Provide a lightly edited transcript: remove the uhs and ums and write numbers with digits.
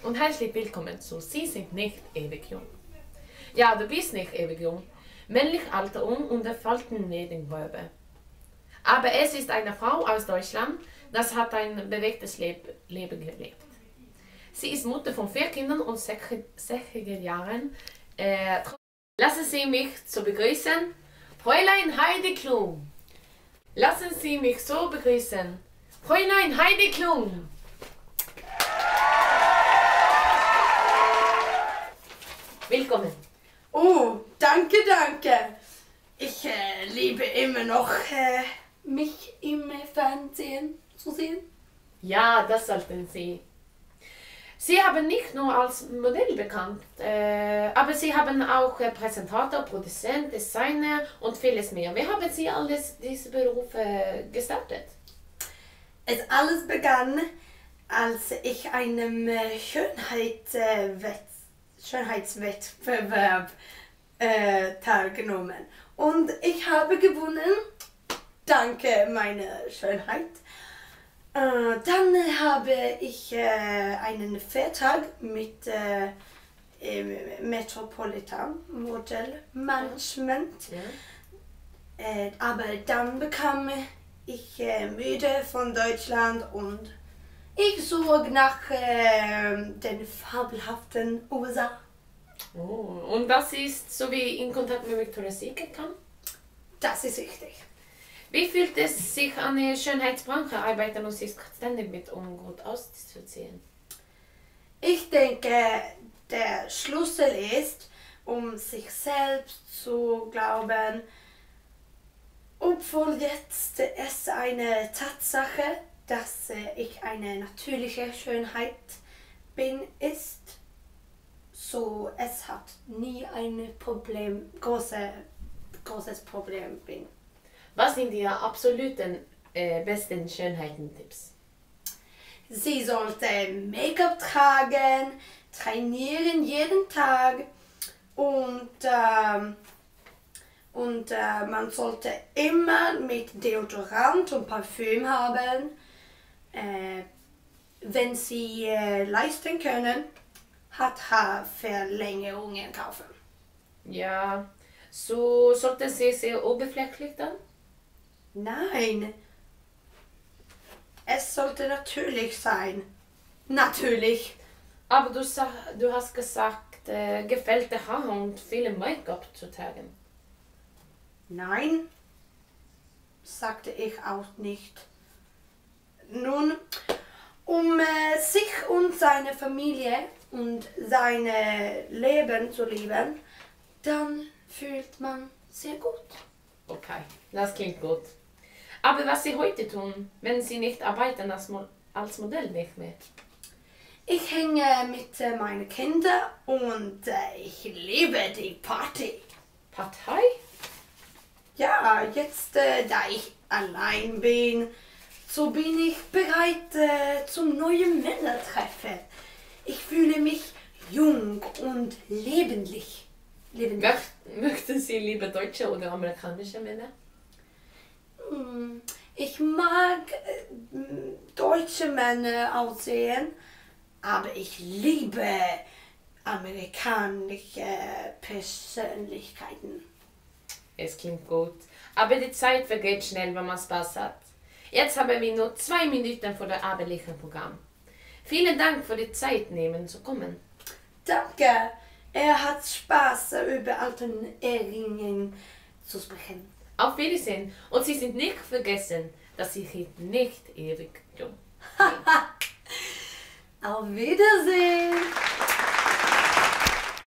und herzlich willkommen zu Sie sind nicht ewig jung. Ja, du bist nicht ewig jung. Männlich Alter und erfalten Nebengewerbe. Aber es ist eine Frau aus Deutschland, das hat ein bewegtes Leben gelebt. Sie ist Mutter von 4 Kindern und 60er Jahren. Lassen Sie mich so begrüßen, Fräulein Heidi Klum. Lassen Sie mich so begrüßen, Fräulein Heidi Klum. Willkommen. Oh, danke, danke. Ich liebe immer noch, mich im Fernsehen zu sehen. Ja, das sollten Sie. Sie haben nicht nur als Modell bekannt, aber Sie haben auch Präsentator, Produzent, Designer und vieles mehr. Wie haben Sie alles diese Berufe gestartet? Es alles begann, als ich einem Schönheitswettbewerb teilgenommen. Und ich habe gewonnen, danke meiner Schönheit. Dann habe ich einen Vertrag mit Metropolitan Model Management. Ja. Aber dann bekam ich müde von Deutschland und ich suche nach den fabelhaften USA. Oh, und das ist so wie in Kontakt mit Victoria's Secret kam? Das ist richtig. Wie fühlt es sich an der Schönheitsbranche arbeiten und sich ständig mit gut auszuziehen? Ich denke, der Schlüssel ist, sich selbst zu glauben, obwohl jetzt es eine Tatsache, dass ich eine natürliche Schönheit bin, ist, so es hat nie ein großes Problem bin. Was sind Ihre absoluten besten Schönheitentipps? Sie sollte Make-up tragen, trainieren jeden Tag und man sollte immer mit Deodorant und Parfüm haben. Wenn Sie leisten können, hat Haarverlängerungen kaufen. Ja, so sollten Sie sehr oberflächlich dann? Nein, es sollte natürlich sein. Natürlich. Aber du hast gesagt, gefällte Haare und viele Make-up zu tragen. Nein, sagte ich auch nicht. Nun, um sich und seine Familie und sein Leben zu lieben, dann fühlt man sehr gut. Okay, das klingt gut. Aber was Sie heute tun, wenn Sie nicht arbeiten als Modell nicht mehr? Ich hänge mit meinen Kindern und ich liebe die Party. Partei? Ja, jetzt da ich allein bin, so bin ich bereit zum neuen Männertreffen. Ich fühle mich jung und lebendig. Möchten Sie lieber deutsche oder amerikanische Männer? Ich mag deutsche Männer aussehen, aber ich liebe amerikanische Persönlichkeiten. Es klingt gut. Aber die Zeit vergeht schnell, wenn man Spaß hat. Jetzt haben wir nur 2 Minuten vor dem abendlichen Programm. Vielen Dank für die Zeit nehmen zu kommen. Danke. Er hat Spaß, über alte Erinnerungen zu sprechen. Auf Wiedersehen. Und Sie sind nicht vergessen, dass Sie nicht ewig jung sind. Auf Wiedersehen.